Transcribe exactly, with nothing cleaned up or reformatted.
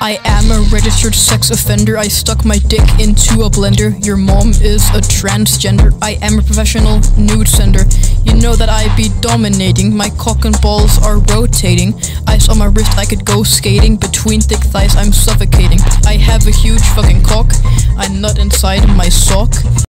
I am a registered sex offender. I stuck my dick into a blender. Your mom is a transgender. I am a professional nude sender. You know that I be dominating. My cock and balls are rotating. Ice on my wrist, I could go skating. Between thick thighs, I'm suffocating. I have a huge fucking cock. I nut inside my sock.